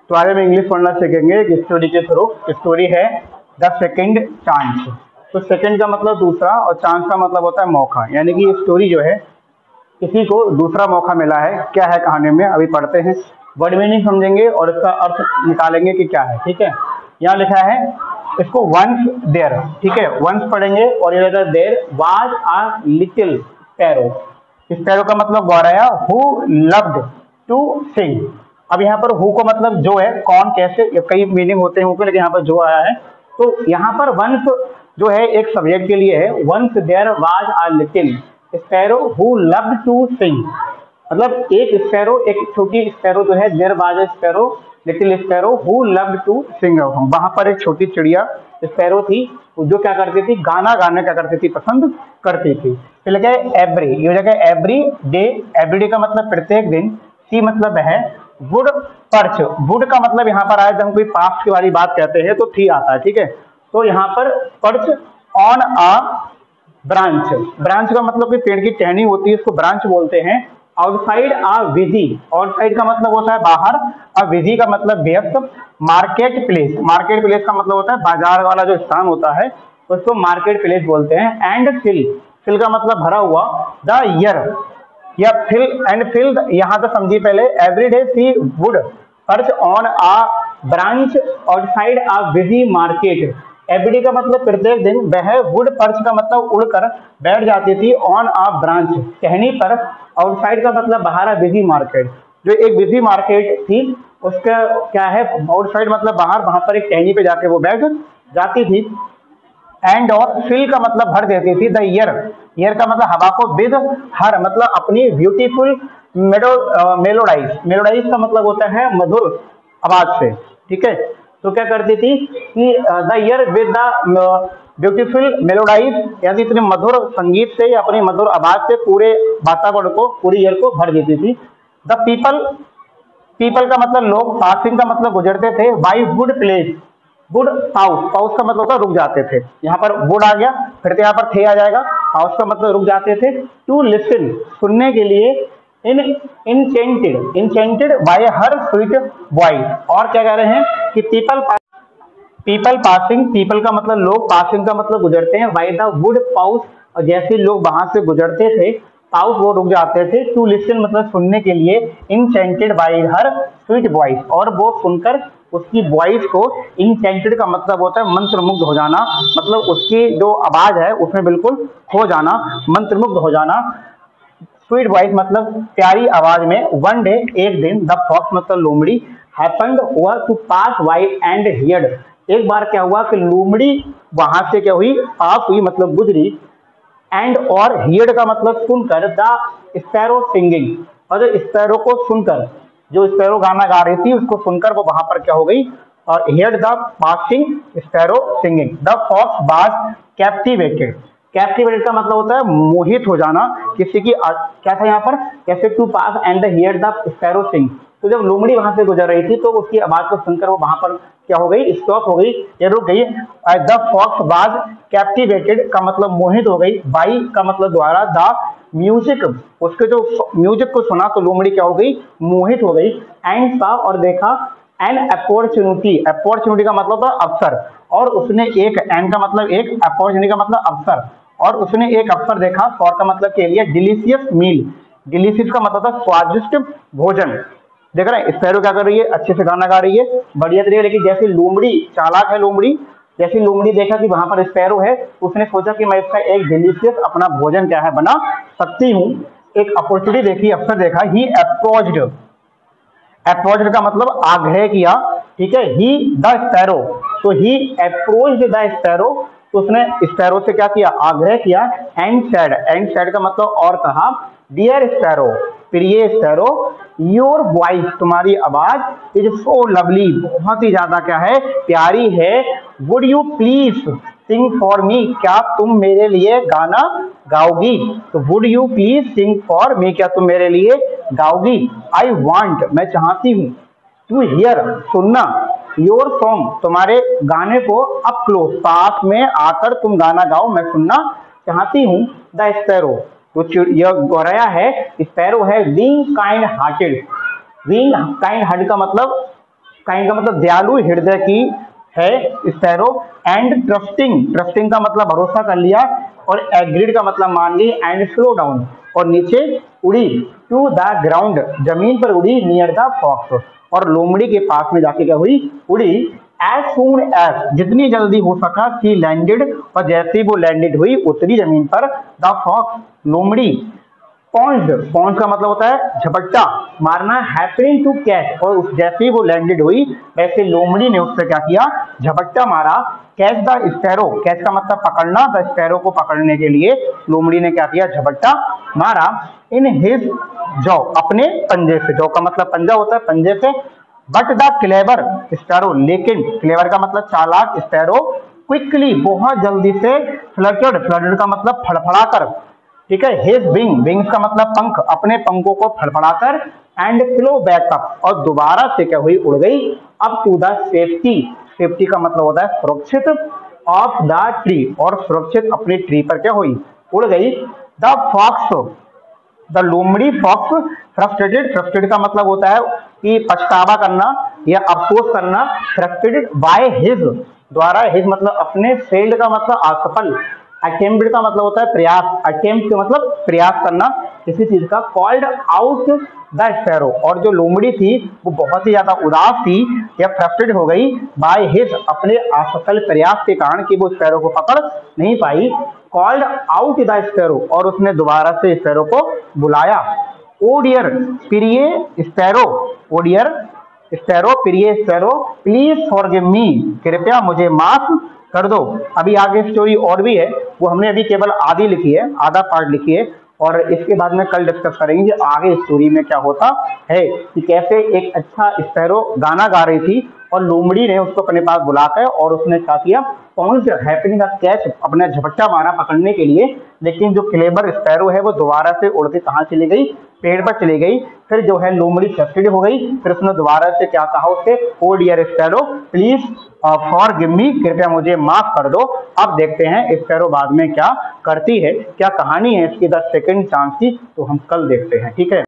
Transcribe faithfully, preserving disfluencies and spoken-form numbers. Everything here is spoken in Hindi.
तो आगे में इंग्लिश पढ़ना सीखेंगे एक स्टोरी के थ्रू। स्टोरी है द सेकंड चांस। तो सेकंड का मतलब दूसरा और चांस का मतलब होता है मौका, यानी कि ये स्टोरी जो है किसी को दूसरा मौका मिला है। क्या है कहानी में, अभी पढ़ते हैं, वर्ड मीनिंग समझेंगे और इसका अर्थ निकालेंगे कि क्या है। ठीक है, यहाँ लिखा है इसको वंस देयर, ठीक है, वंस पढ़ेंगे और ये लिखा there was a little sparrow. Sparrow का मतलब गौरैया, हु लव्ड टू सिंग। अब यहाँ पर हु का मतलब जो है, कौन, कैसे, कई मीनिंग होते हैं हु के, लेकिन यहाँ पर जो आया है तो यहाँ पर वंस जो है एक सब्जेक्ट के लिए है। Once there was a little sparrow who loved to sing, मतलब एक स्पैरो, एक छोटी स्पैरो जो है, there was a sparrow little sparrow who loved to sing. वहां पर एक छोटी चिड़िया स्पैरो थी जो क्या करती थी, गाना गाना क्या करती थी, पसंद करती थी। फिर लगे एवरी, ये जगह एवरी डे, एवरी डे का मतलब प्रत्येक दिन, सी मतलब है वुड पर्च। वुड का मतलब यहाँ पर आया जब हम कोई पास्ट की वाली बात कहते हैं तो थी आता है। ठीक है, तो यहाँ पर perch on a branch. Branch का मतलब कोई पेड़ की टहनी होती है, इसको ब्रांच बोलते हैं। आउटसाइड आ विजी, आउटसाइड का मतलब होता है बाहर, और विजी का मतलब व्यस्त। मार्केट प्लेस, मार्केट प्लेस का मतलब होता है बाजार वाला जो स्थान होता है उसको मार्केट प्लेस बोलते हैं। एंड फिल, फिल का मतलब भरा हुआ। द ईयर, या फिल एंड फिल, यहाँ तो समझिए पहले। Every day she would perch on a branch outside a busy market. Everyday का मतलब प्रत्येक दिन, वह वुड पर्च का मतलब उड़कर बैठ जाती थी ऑन आ ब्रांच टहनी पर। आउटसाइड का मतलब बाहर, बिजी मार्केट, जो एक बिजी मार्केट थी उसका क्या है, आउटसाइड मतलब बाहर, वहां पर एक टहनी पे जाके वो बैठ जाती थी। एंड और फिल का मतलब भर देती थी। द ईयर, ईयर का मतलब हवा को, विद हर मतलब अपनी ब्यूटीफुल मेलो मेलोडाइज, मेलोडाइज का मतलब होता है मधुर आवाज से। ठीक है, तो क्या करती थी कि the air with the beautiful melodies, यानी इतने मधुर संगीत से या अपनी मधुर आवाज से पूरे वातावरण को, पूरी ईयर को भर देती थी। द पीपल, पीपल का मतलब लोग, पासिंग का मतलब गुजरते थे। By would place, would pause, pause का मतलब होता है रुक जाते थे। यहाँ पर वुड आ गया, फिर तो यहाँ पर थे आ जाएगा। पाउस का मतलब रुक जाते थे। टू लिसन, सुनने के लिए। In enchanted, enchanted by her sweet voice. और क्या कह रहे हैं कि पीपल, पीपल पासिंग, पीपल का मतलब लोग, पासिंग का मतलब गुजरते हैं। बाय द वुड पाउस, और जैसे लोग वहां से गुजरते थे, पाउस वो रुक जाते थे। टू लिसन मतलब सुनने के लिए। Enchanted by her sweet voice, और वो सुनकर उसकी वॉइस को, इंचेंटेड का मतलब होता है मंत्रमुग्ध हो जाना, मतलब उसकी जो आवाज है उसमें बिल्कुल खो जाना, मंत्रमुग्ध हो जाना। स्वीट वॉइस मतलब प्यारी आवाज में। वन डे, एक दिन, द फॉक्स मतलब लोमड़ी, हैपेंड हुआ to pass by and heard, एक बार क्या हुआ कि लोमड़ी वहां से क्या हुई, पास हुई मतलब गुजरी। एंड और हियर्ड का मतलब सुनकर। द स्पैरो सिंगिंग, और जो स्पैरो को सुनकर, जो स्पैरो गाना गा रही थी उसको सुनकर वो वहां पर क्या हो गई, और heard the passing sparrow singing. The fox was captivated, captivated का मतलब होता है मोहित हो जाना किसी की। क्या था यहाँ पर, कैसे to pass and the hear the sparrow sing, तो जब लोमड़ी वहां से गुजर रही थी तो उसकी आवाज को सुनकर वो वहां पर क्या हो गई, स्टॉप हो गई या रुक गई। द फॉक्स वाज कैप्टिवेटेड का मतलब मोहित हो गई। बाई का मतलब द्वारा। द म्यूजिक, उसके जो म्यूजिक को सुना तो लोमड़ी क्या हो गई, मोहित हो गई। एंड सा, और देखा। एन अपॉर्चुनिटी, अपॉर्चुनिटी का मतलब अवसर, और उसने एक, एन का मतलब एक, अपॉर्चुनिटी का मतलब अवसर, और उसने एक अवसर देखा। फॉर का मतलब के लिए। डिलीशियस मील, डिलीशियस का मतलब था स्वादिष्ट भोजन। देख रहे हैं स्पैरो क्या कर रही है, अच्छे से गाना गा रही है, बढ़िया तरीके। लेकिन जैसे लोमड़ी, चालाक है लोमड़ी, जैसे लोमड़ी देखा कि वहां पर स्पैरो है, उसने सोचा कि मैं इसका एक डिलीशियस अपना भोजन क्या है बना सकती हूँ। एक अपॉर्चुनिटी देखी, अवसर देखा। ही अप्रोच्ड, अप्रोच्ड का मतलब आग्रह किया। ठीक है, ही द स्पैरो, तो ही अप्रोच्ड द स्पैरो, तो उसने स्पैरो से क्या किया, आग्रह किया। एंड सैड, एंड सैड का मतलब और कहा। डियर स्पैरो, प्रिय स्पैरो, योर वॉइस, तुम्हारी आवाज, इज सो लवली, बहुत ही ज्यादा क्या है, प्यारी है। Would you please sing for me, क्या तुम मेरे लिए गाना गाओगी। तो would you please sing for me, क्या तुम मेरे लिए गाओगी। आई वॉन्ट, मैं चाहती हूँ। टू हियर, सुनना। योर सॉन्ग, तुम्हारे गाने को अप क्लोज, पास में आकर तुम गाना गाओ, मैं सुनना चाहती हूँ। द स्पैरो, तो यह गौरैया है, स्पैरो है। Being kind hearted, being kind hearted का मतलब काइंड का मतलब दयालु हृदय की है स्पैरो, एंड ट्रस्टिंग, ट्रस्टिंग का मतलब भरोसा कर लिया, और एग्रीड का मतलब मान ली, एंड स्लो डाउन, और नीचे उड़ी, टू द ग्राउंड, जमीन पर उड़ी, नियर द फॉक्स, और लोमड़ी के पास में जाके क्या हुई, उड़ी, एज सून एज, जितनी जल्दी हो सका, सी लैंडेड, और जैसे ही वो लैंडेड हुई, उतरी जमीन पर, द फॉक्स, लोमड़ी, पॉन्ड, पॉन्ड का मतलब होता है झपट्टा मारना, हैपनिंग टू कैच, और उस जैसे ही वो लैंडेड हुई वैसे लोमड़ी ने उससे क्या किया, झपट्टा मारा, कैच द स्पैरो, कैच का मतलब पकड़ना, द स्पैरो को पकड़ने के लिए लोमड़ी ने क्या किया, झपट्टा मारा, इन हिज जॉ, अपने पंजे से, जॉ का मतलब पंजा होता है, पंजे से, बट द क्लेवर स्पैरो, लेकिन क्लेवर का मतलब चालाक स्पैरो, क्विकली, बहुत जल्दी से, फ्लटेड, फ्लटेड का मतलब फड़फड़ाकर, ठीक है, हिज विंग, विंग्स का मतलब पंख, अपने पंखों को फड़फड़ाकर, एंड फ्लो बैक अप, और दोबारा से क्या हुई, उड़ गई, up to the safety, safety का मतलब होता है सुरक्षित, ऑफ द ट्री, और सुरक्षित अपने ट्री पर क्या हुई, उड़ गई, द फॉक्स, द लोमड़ी फॉक्स, फ्रस्ट्रेटेड, फ्रस्ट्रेटेड का मतलब होता है कि पछतावा करना या अफसोस करना, फ्रस्ट्रेटेड बाय हिज, द्वारा, हिज मतलब अपने, फेल्ड का मतलब असफल, अटेम्प्ट का मतलब होता है प्रयास, अटेम्प्ट का मतलब प्रयास करना किसी चीज का, कॉल्ड आउट द स्पैरो, और जो लोमड़ी थी वो बहुत ही ज्यादा उदास थी या फ्रस्ट्रेट हो गई, बाय हिज, अपने असफल प्रयास के कारण कि वो स्पैरो को पकड़ नहीं पाई, कॉल्ड आउट द स्पैरो, और उसने दोबारा से स्पैरो को बुलाया, ओ डियर, प्रिय स्पैरो, ओ डियर स्पैरो, प्रिय स्पैरो, प्लीज फॉरगिव मी, कृपया मुझे माफ कर दो। अभी आगे स्टोरी और भी है, वो हमने अभी केवल आधी लिखी है, आधा पार्ट लिखी है, और इसके बाद में कल डिस्कस करेंगे आगे स्टोरी में क्या होता है कि कैसे एक अच्छा स्पैरो गाना गा रही थी और लोमड़ी ने उसको अपने पास बुलाकर और उसने क्या किया, पहुंच हैपनिंग कैच, अपना झपट्टा मारा पकड़ने के लिए, लेकिन जो क्लेवर स्पैरो है वो दोबारा से उड़ के कहाँ चली गई, पेड़ पर चली गई। फिर जो है लोमड़ी फ्रस्ट्रेटेड हो गई, फिर उसने दोबारा से क्या कहा उससे, oh dear sparrow please forgive me, कृपया मुझे माफ कर दो। अब देखते हैं स्पैरो बाद में क्या करती है, क्या कहानी है इसकी द सेकंड चांस की, तो हम कल देखते हैं, ठीक है।